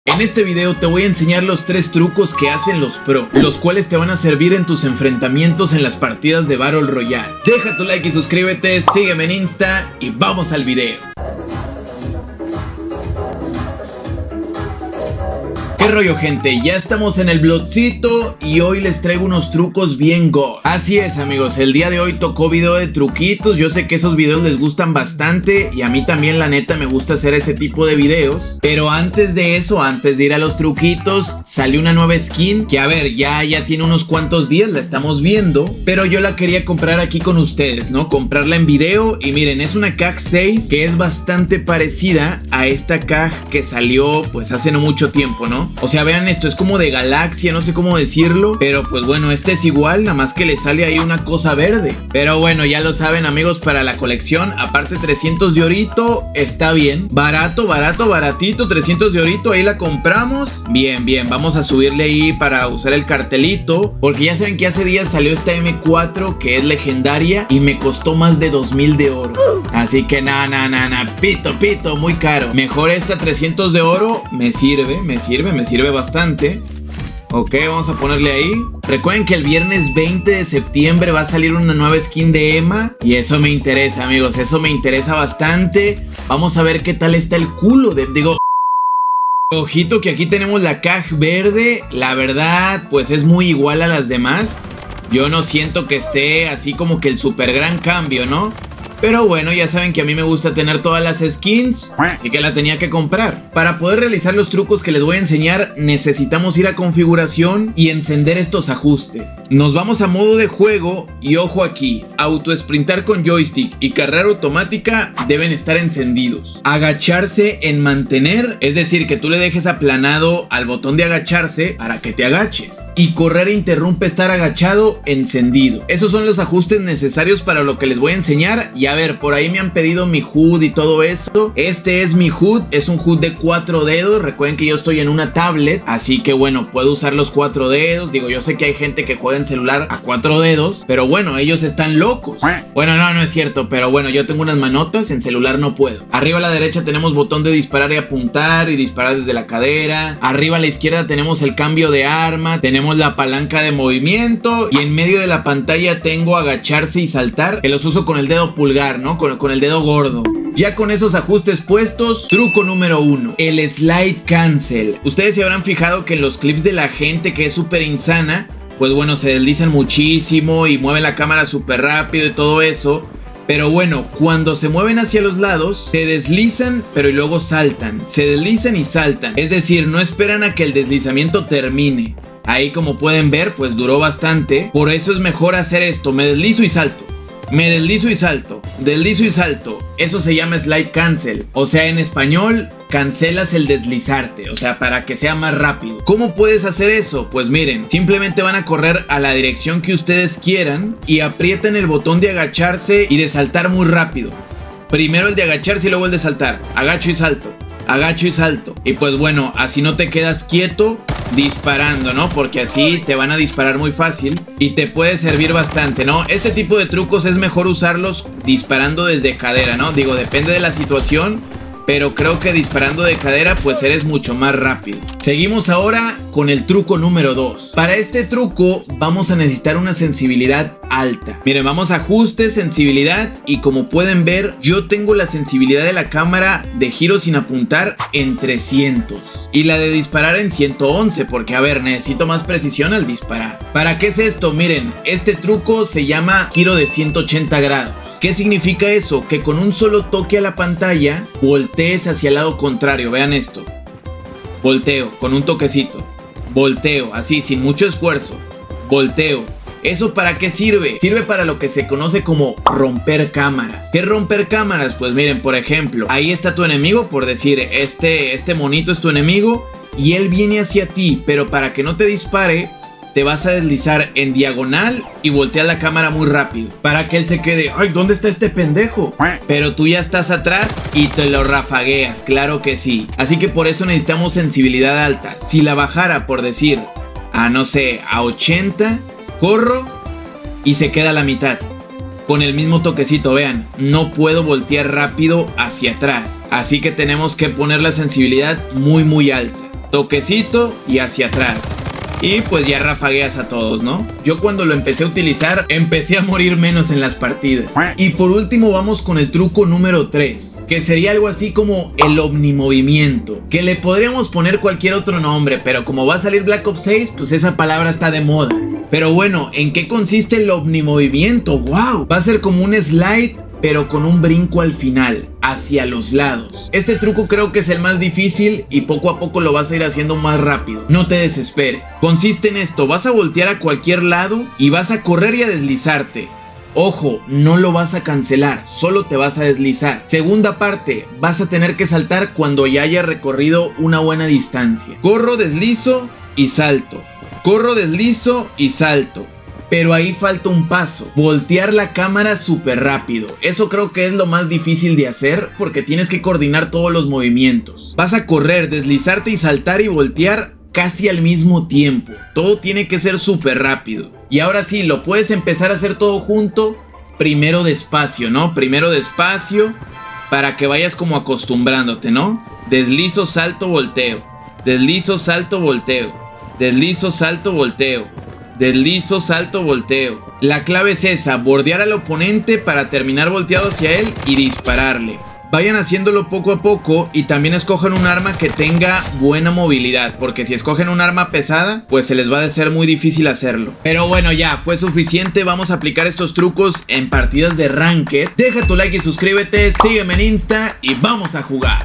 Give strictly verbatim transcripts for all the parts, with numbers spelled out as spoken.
En este video te voy a enseñar los tres trucos que hacen los pro, los cuales te van a servir en tus enfrentamientos en las partidas de Battle Royale. Deja tu like y suscríbete, sígueme en Insta y vamos al video. ¿Qué rollo, gente? Ya estamos en el blogcito y hoy les traigo unos trucos bien go. Así es, amigos, el día de hoy tocó video de truquitos. Yo sé que esos videos les gustan bastante y a mí también, la neta, me gusta hacer ese tipo de videos. Pero antes de eso, antes de ir a los truquitos, salió una nueva skin que, a ver, ya, ya tiene unos cuantos días, la estamos viendo, pero yo la quería comprar aquí con ustedes, ¿no? Comprarla en video y miren, es una C A G seis que es bastante parecida a esta C A G que salió pues hace no mucho tiempo, ¿no? O sea, vean esto, es como de galaxia, no sé cómo decirlo, pero pues bueno, este es igual, nada más que le sale ahí una cosa verde. Pero bueno, ya lo saben, amigos, para la colección, aparte trescientos de orito, está bien. Barato, barato, baratito, trescientos de orito, ahí la compramos. Bien, bien, vamos a subirle ahí para usar el cartelito, porque ya saben que hace días salió esta M cuatro, que es legendaria, y me costó más de dos mil de oro. Así que nada, nada, nada, pito, pito, muy caro. Mejor esta trescientos de oro, me sirve, me sirve, me sirve bastante. Ok, vamos a ponerle ahí. Recuerden que el viernes veinte de septiembre va a salir una nueva skin de Emma y eso me interesa, amigos, eso me interesa bastante. Vamos a ver qué tal está el culo de... Digo... Ojito que aquí tenemos la C A G verde. La verdad, pues es muy igual a las demás. Yo no siento que esté así como que el super gran cambio, ¿no? Pero bueno, ya saben que a mí me gusta tener todas las skins, así que la tenía que comprar. Para poder realizar los trucos que les voy a enseñar, necesitamos ir a configuración y encender estos ajustes. Nos vamos a modo de juego y ojo aquí, auto sprintar con joystick y carrera automática deben estar encendidos. Agacharse en mantener, es decir, que tú le dejes aplanado al botón de agacharse para que te agaches. Y correr interrumpe estar agachado, encendido. Esos son los ajustes necesarios para lo que les voy a enseñar. Y a ver, por ahí me han pedido mi H U D y todo eso. Este es mi H U D, es un H U D de cuatro dedos. Recuerden que yo estoy en una tablet, así que bueno, puedo usar los cuatro dedos. Digo, yo sé que hay gente que juega en celular a cuatro dedos, pero bueno, ellos están locos. Bueno, no, no es cierto, pero bueno, yo tengo unas manotas, en celular no puedo. Arriba a la derecha tenemos botón de disparar y apuntar y disparar desde la cadera. Arriba a la izquierda tenemos el cambio de arma, tenemos la palanca de movimiento y en medio de la pantalla tengo agacharse y saltar, que los uso con el dedo pulgar, ¿no? Con, con el dedo gordo. Ya con esos ajustes puestos, truco número uno, el slide cancel. Ustedes se habrán fijado que en los clips de la gente que es súper insana, pues bueno, se deslizan muchísimo y mueven la cámara súper rápido y todo eso. Pero bueno, cuando se mueven hacia los lados, se deslizan, pero y luego saltan. Se deslizan y saltan. Es decir, no esperan a que el deslizamiento termine. Ahí, como pueden ver, pues duró bastante. Por eso es mejor hacer esto, me deslizo y salto. Me deslizo y salto, deslizo y salto. Eso se llama slide cancel. O sea, en español, cancelas el deslizarte. O sea, para que sea más rápido. ¿Cómo puedes hacer eso? Pues miren, simplemente van a correr a la dirección que ustedes quieran y aprietan el botón de agacharse y de saltar muy rápido. Primero el de agacharse y luego el de saltar. Agacho y salto, agacho y salto. Y pues bueno, así no te quedas quieto disparando, ¿no? Porque así te van a disparar muy fácil y te puede servir bastante, ¿no? Este tipo de trucos es mejor usarlos disparando desde cadera, ¿no? Digo, depende de la situación, pero creo que disparando de cadera pues eres mucho más rápido. Seguimos ahora con el truco número dos. Para este truco vamos a necesitar una sensibilidad alta. Miren, vamos a ajustes, sensibilidad, y como pueden ver, yo tengo la sensibilidad de la cámara de giro sin apuntar en trescientos y la de disparar en ciento once, porque a ver, necesito más precisión al disparar. ¿Para qué es esto? Miren, este truco se llama giro de ciento ochenta grados. ¿Qué significa eso? Que con un solo toque a la pantalla voltees hacia el lado contrario. Vean esto. Volteo, con un toquecito. Volteo, así, sin mucho esfuerzo. Volteo. ¿Eso para qué sirve? Sirve para lo que se conoce como romper cámaras. ¿Qué es romper cámaras? Pues miren, por ejemplo, ahí está tu enemigo, por decir, este, este monito es tu enemigo y él viene hacia ti, pero para que no te dispare, te vas a deslizar en diagonal y voltear la cámara muy rápido para que él se quede, ay, ¿dónde está este pendejo? Pero tú ya estás atrás y te lo rafagueas, claro que sí. Así que por eso necesitamos sensibilidad alta. Si la bajara, por decir, a no sé, a ochenta, corro y se queda a la mitad. Con el mismo toquecito, vean, no puedo voltear rápido hacia atrás. Así que tenemos que poner la sensibilidad muy muy alta. toquecito y hacia atrás. Y pues ya rafagueas a todos, ¿no? Yo cuando lo empecé a utilizar, empecé a morir menos en las partidas. Y por último vamos con el truco número tres, que sería algo así como el omnimovimiento, que le podríamos poner cualquier otro nombre, pero como va a salir Black Ops seis, pues esa palabra está de moda. Pero bueno, ¿en qué consiste el omnimovimiento? ¡Wow! Va a ser como un slide, pero con un brinco al final, hacia los lados. Este truco creo que es el más difícil y poco a poco lo vas a ir haciendo más rápido. No te desesperes. Consiste en esto, vas a voltear a cualquier lado y vas a correr y a deslizarte. Ojo, no lo vas a cancelar, solo te vas a deslizar. Segunda parte, vas a tener que saltar cuando ya hayas recorrido una buena distancia. Corro, deslizo y salto. Corro, deslizo y salto. Pero ahí falta un paso, voltear la cámara súper rápido. Eso creo que es lo más difícil de hacer porque tienes que coordinar todos los movimientos. Vas a correr, deslizarte y saltar y voltear casi al mismo tiempo. Todo tiene que ser súper rápido. Y ahora sí, lo puedes empezar a hacer todo junto, primero despacio, ¿no? Primero despacio para que vayas como acostumbrándote, ¿no? Deslizo, salto, volteo. Deslizo, salto, volteo. Deslizo, salto, volteo. Deslizo, salto, volteo. La clave es esa, bordear al oponente para terminar volteado hacia él y dispararle. Vayan haciéndolo poco a poco y también escojan un arma que tenga buena movilidad, porque si escogen un arma pesada, pues se les va a ser muy difícil hacerlo. Pero bueno, ya, fue suficiente, vamos a aplicar estos trucos en partidas de Ranked. Deja tu like y suscríbete, sígueme en Insta y vamos a jugar.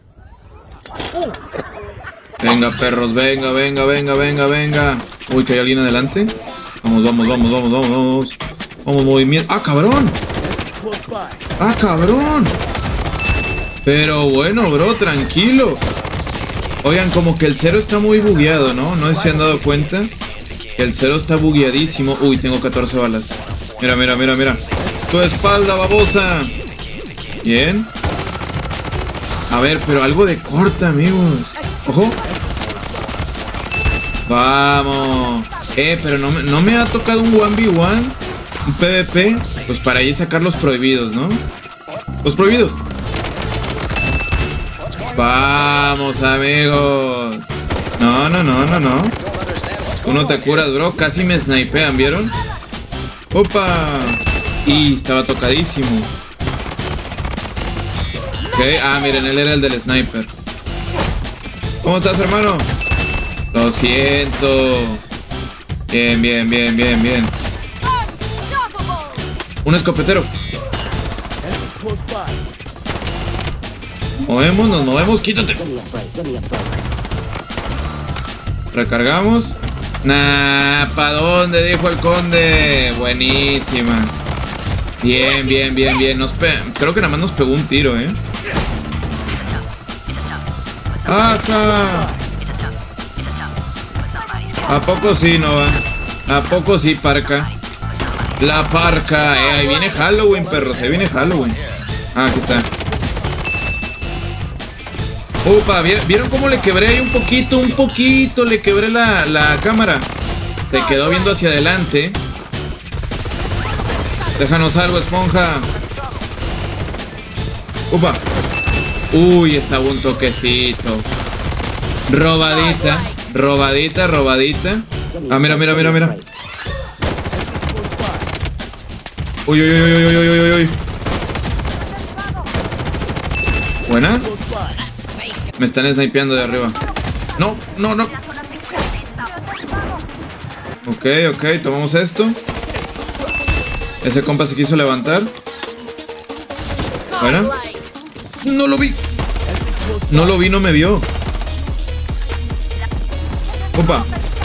Venga, perros, venga, venga, venga, venga, venga. Uy, que hay alguien adelante. Vamos, vamos, vamos, vamos, vamos, vamos. Vamos, movimiento. ¡Ah, cabrón! ¡Ah, cabrón! Pero bueno, bro, tranquilo. Oigan, como que el cero está muy bugueado, ¿no? No sé si se han dado cuenta que el cero está bugueadísimo. Uy, tengo catorce balas. Mira, mira, mira, mira. Tu espalda, babosa. Bien. A ver, pero algo de corta, amigos. Ojo. Vamos. Eh, pero no, no me ha tocado un uno ve uno. Un PvP. Pues para ahí sacar los prohibidos, ¿no? Los prohibidos. Vamos, amigos. No, no, no, no, no. Tú no te curas, bro. Casi me snipean, ¿vieron? Opa. Y estaba tocadísimo. Ok, ah, miren, él era el del sniper. ¿Cómo estás, hermano? Lo siento. Bien, bien, bien, bien, bien. Un escopetero. Movemos, nos movemos, quítate. Recargamos. Nah, ¿pa' dónde? Dijo el conde. Buenísima. Bien, bien, bien, bien. Nos pe Creo que nada más nos pegó un tiro, ¿eh? ¡Acá! ¿A poco sí, Nova? ¿A poco sí, parca? La parca, eh. Ahí viene Halloween, perros. Ahí viene Halloween. Ah, aquí está. Upa, ¿vieron cómo le quebré ahí un poquito? Un poquito le quebré la, la cámara. Se quedó viendo hacia adelante. Déjanos algo, esponja. Upa. Uy, estaba un toquecito. Robadita. Robadita, robadita. Ah, mira, mira, mira, mira. Uy, uy, uy, uy, uy, uy, uy, uy. Buena. Me están snipeando de arriba. No, no, no. Ok, ok, tomamos esto. Ese compa se quiso levantar. Buena. No lo vi. No lo vi, no me vio. Opa.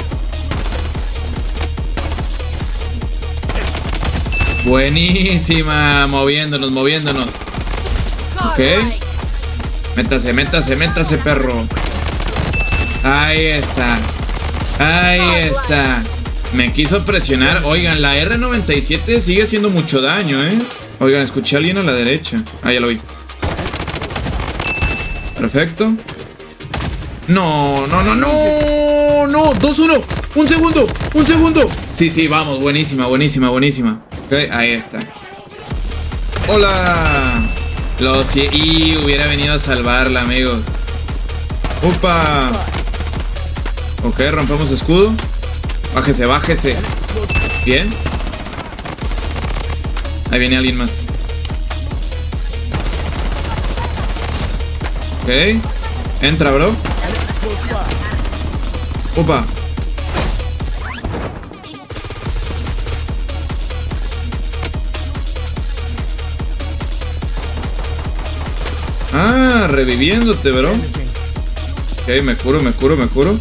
Buenísima. Moviéndonos, moviéndonos. Ok. Métase, métase, métase, perro. Ahí está. Ahí está. Me quiso presionar. Oigan, la R noventa y siete sigue haciendo mucho daño, ¿eh? Oigan, escuché a alguien a la derecha. Ah, ya lo vi. Perfecto. No, no, no, no. No, dos uno. Un segundo, un segundo. Sí, sí, vamos. Buenísima, buenísima, buenísima. Ok, ahí está. Hola. Lo si y hubiera venido a salvarla, amigos. Upa. Ok, rompemos escudo. Bájese, bájese. Bien. Ahí viene alguien más. Ok. Entra, bro. Opa. Ah, reviviéndote, bro. Ok, me curo, me curo, me curo.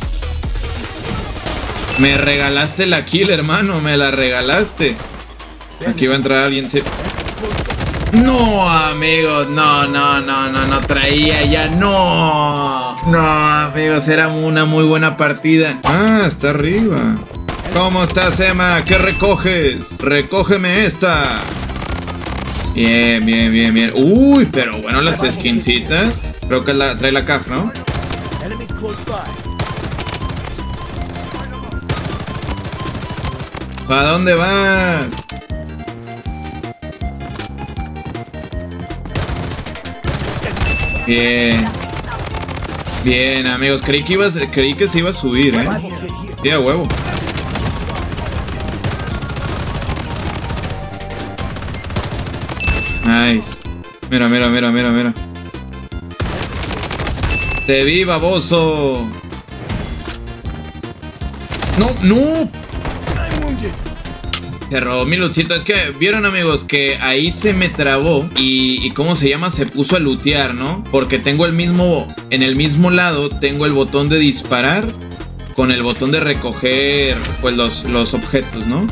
Me regalaste la kill, hermano. Me la regalaste. Aquí va a entrar alguien, sí. No, amigos. No, no, no, no, no. Traía ya. No. No, amigos. Era una muy buena partida. Ah, está arriba. ¿Cómo estás, Emma? ¿Qué recoges? Recógeme esta. Bien, bien, bien, bien. Uy, pero bueno, las skincitas. Creo que la, trae la C A F, ¿no? ¿Para dónde vas? Bien. Bien, amigos. Creí que, ibas, creí que se iba a subir, ¿eh? Sí, a huevo. Nice. Mira, mira, mira, mira, mira. Te vi, baboso. No, no. Se robó mi lootcito. Es que, vieron, amigos, que ahí se me trabó y, y ¿cómo se llama? Se puso a lootear, ¿no? Porque tengo el mismo, en el mismo lado tengo el botón de disparar con el botón de recoger, pues, los, los objetos, ¿no?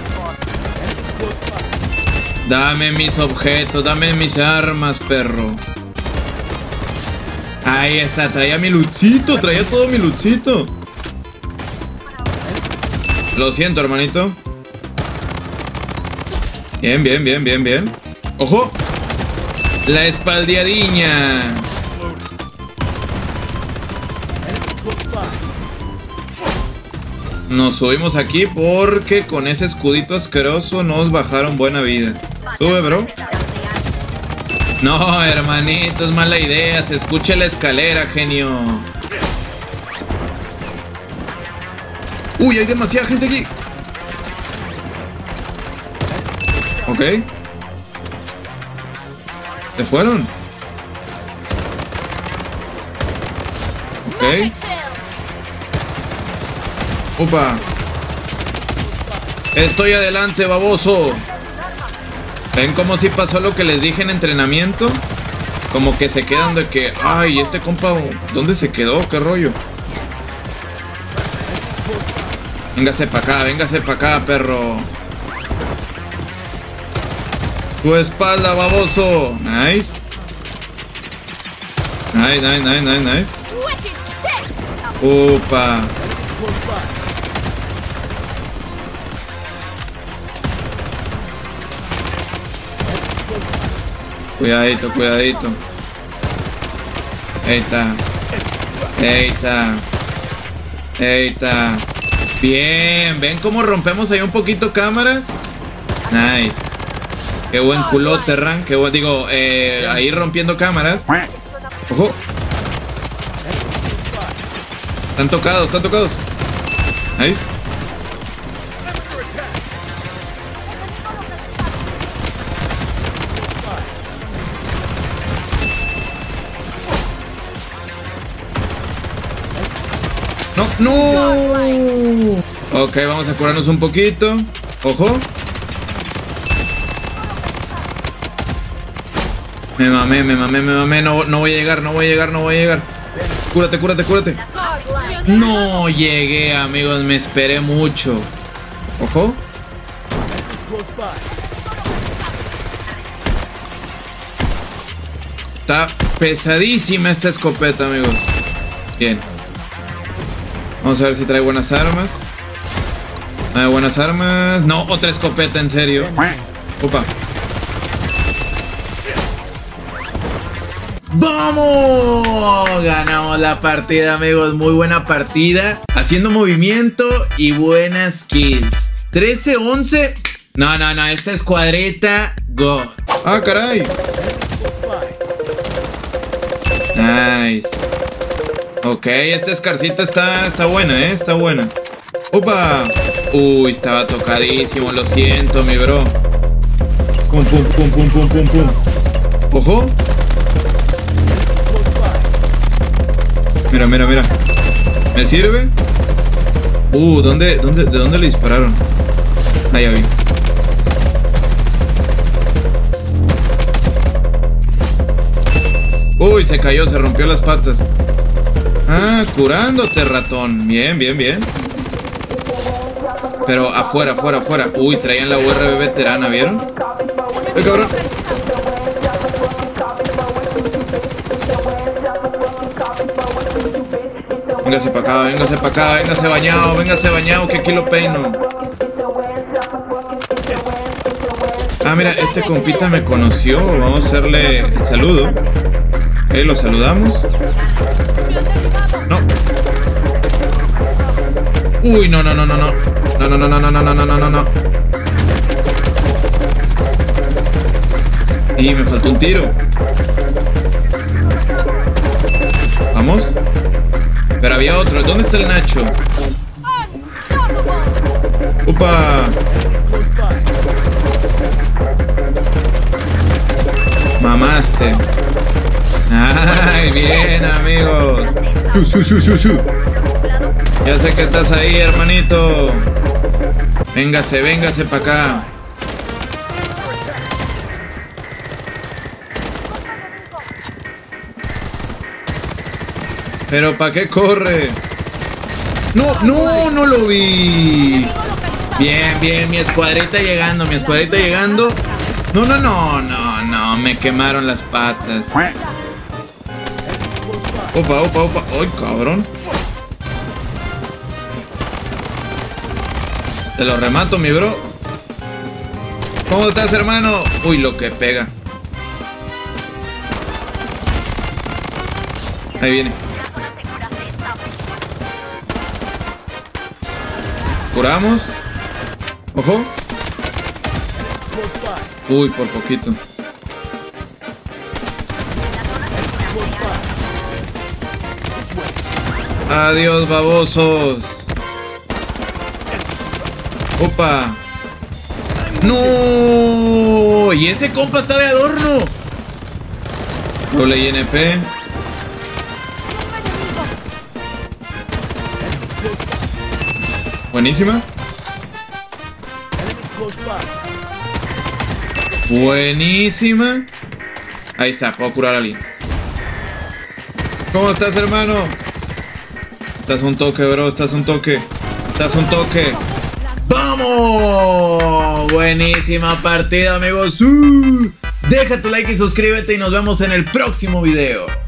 Dame mis objetos, dame mis armas, perro. Ahí está, traía mi lootcito, traía todo mi lootcito. Lo siento, hermanito. Bien, bien, bien, bien, bien. ¡Ojo! La espaldeadiña. Nos subimos aquí porque con ese escudito asqueroso nos bajaron buena vida. Sube, bro. No, hermanito, es mala idea. Se escucha la escalera, genio. Uy, hay demasiada gente aquí. Ok. ¿Se fueron? Ok. Upa. Estoy adelante, baboso. ¿Ven cómo si pasó lo que les dije en entrenamiento? Como que se quedan de que... Ay, este compa, ¿dónde se quedó? ¿Qué rollo? Véngase para acá, véngase para acá, perro. Tu espalda, baboso. Nice. Nice, nice, nice, nice, nice. Upa. Cuidadito, cuidadito. Ahí está. Ahí está. Ahí está. Bien. ¿Ven cómo rompemos ahí un poquito cámaras? Nice. Qué buen culote, Ran. Qué buen, digo, eh, ahí rompiendo cámaras. Ojo. Están tocados, están tocados. Nice. No, no. Ok, vamos a curarnos un poquito. Ojo. Me mamé, me mamé, me mamé. No, no voy a llegar, no voy a llegar, no voy a llegar. Cúrate, cúrate, cúrate. No llegué, amigos. Me esperé mucho. Ojo. Está pesadísima esta escopeta, amigos. Bien. Vamos a ver si trae buenas armas. Trae buenas armas. No, otra escopeta, en serio. Opa. ¡Vamos! Ganamos la partida, amigos. Muy buena partida. Haciendo movimiento y buenas kills. trece once. No, no, no. Esta escuadrita. God. Ah, caray. Nice. Ok, esta escarcita está, está buena, ¿eh? Está buena. ¡Opa! Uy, estaba tocadísimo, lo siento, mi bro. Pum, pum, pum, pum, pum, pum, pum. ¡Ojo! Mira, mira, mira. ¿Me sirve? Uh, ¿dónde, dónde, ¿de dónde le dispararon? Ah, ya vi. Uy, se cayó, se rompió las patas. Ah, curándote, ratón. Bien, bien, bien. Pero afuera, afuera, afuera. Uy, traían la U R B veterana, ¿vieron? ¡Ay, cabrón! Véngase para acá, véngase para acá, véngase bañado, véngase bañado, que aquí lo peino. Ah, mira, este compita me conoció. Vamos a hacerle el saludo. Ok, lo saludamos. No. Uy, no, no, no, no, no. No, no, no, no, no, no, no, no, no, no. Y me faltó un tiro. Vamos. Pero había otro. ¿Dónde está el Nacho? ¡Upa! Mamaste. ¡Ay, bien, amigos! ¡Shu, shu, shu, shu! Ya sé que estás ahí, hermanito. Véngase, véngase para acá. ¿Pero para qué corre? ¡No, no, no lo vi! Bien, bien, mi escuadrita llegando, mi escuadrita llegando. No, no, no, no, no, me quemaron las patas. Opa, opa, opa. ¡Ay, cabrón! Te lo remato, mi bro. ¿Cómo estás, hermano? Uy, lo que pega. Ahí viene. Curamos. Ojo. Uy, por poquito. Adiós, babosos. Opa. No. Y ese compa está de adorno. Doble I N P. Buenísima. Buenísima. Ahí está, puedo curar a alguien. ¿Cómo estás, hermano? Estás un toque, bro, estás un toque. Estás un toque. ¡Vamos! Buenísima partida, amigos. Uh, deja tu like y suscríbete y nos vemos en el próximo video.